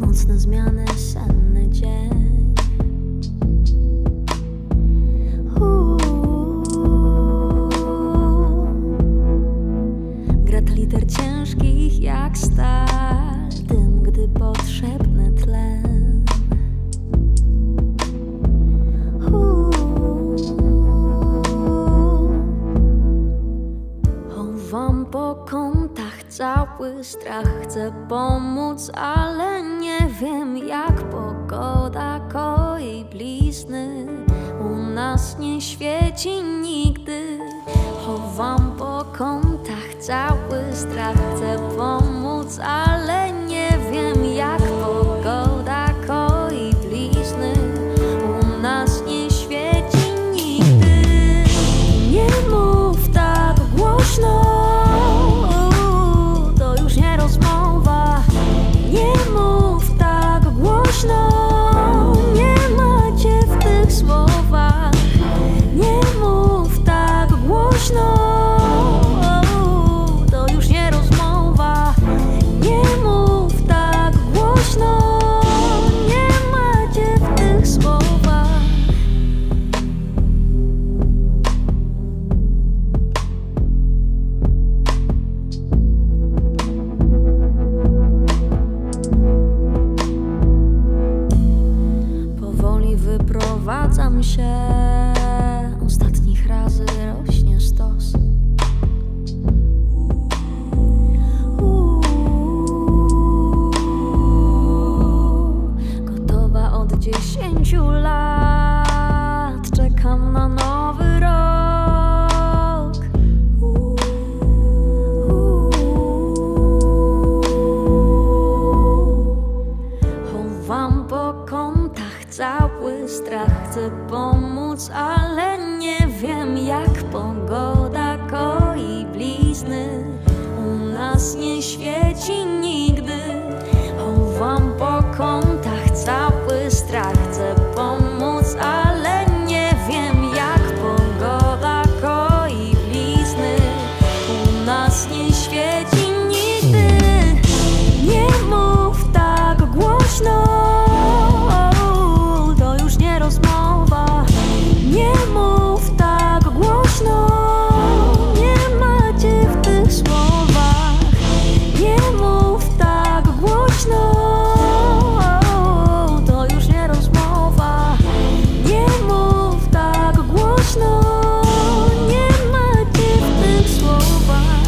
Nocne zmiany, senny dzień. Grat liter ciężkich jak stal, tym gdy potrzebny tlen. Chowam po kątach cały strach, chcę pomóc, ale nie wiem jak. Pogoda koi blizny, u nas nie świeci nigdy. Chowam po kątach cały strach, chcę pomóc, ale nie wiem jak. Pogoda koi blizny, u nas nie świeci nigdy. Nie mów tak głośno, to już nie rozmowa. Nie mów tak głośno, nie macie w tych słowach. Nie mów tak głośno, to już nie rozmowa. Nie mów tak głośno, nie macie w tych słowach. Powoli wyprowadzam się, ostatnich razy rośnie stos. Gotowa od 10 lat, czekam na nowy rok. Chowam po kątach cały strach, chcę pomóc, ale nie wiem jak. Pogoda koi blizny, u nas nie świeci nigdy. Chowam po kątach cały strach, chcę pomóc, ale nie wiem jak. Pogoda koi blizny, u nas nie świeci nigdy. Nie mów tak głośno, to już nie rozmowa. Nie mów tak głośno, nie macie w tych słowach. Nie mów tak głośno, to już nie rozmowa. Nie mów tak głośno, nie macie w tych słowach.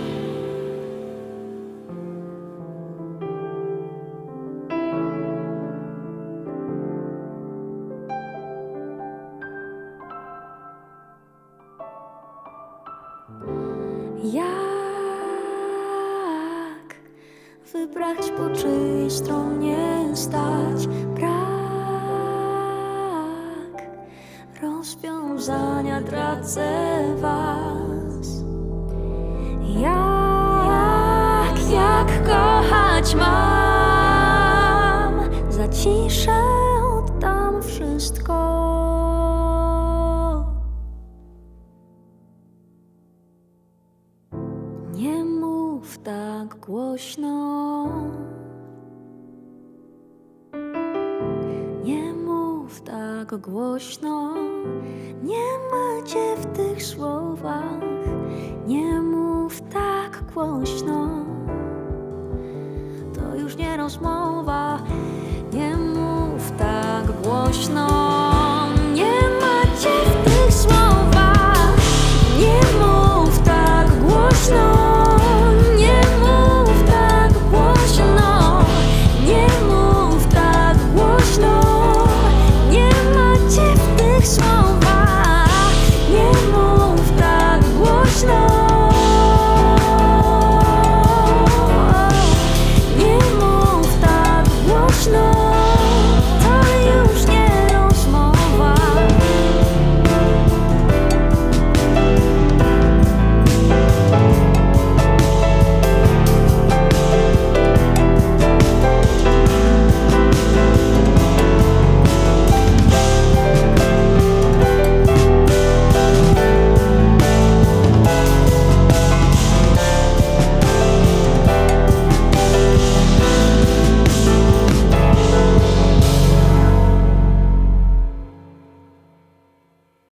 Jak wybrać, po czyjej stronie stać? Brak rozwiązania, tracę was. Jak kochać mam? Zaciszę, oddam wszystko. Nie mów tak głośno. Nie mów tak głośno. Nie macie w tych słowach. Nie mów tak głośno, to już nie rozmowa. Nie mów tak głośno. Nie macie w tych słowach. Nie mów tak głośno.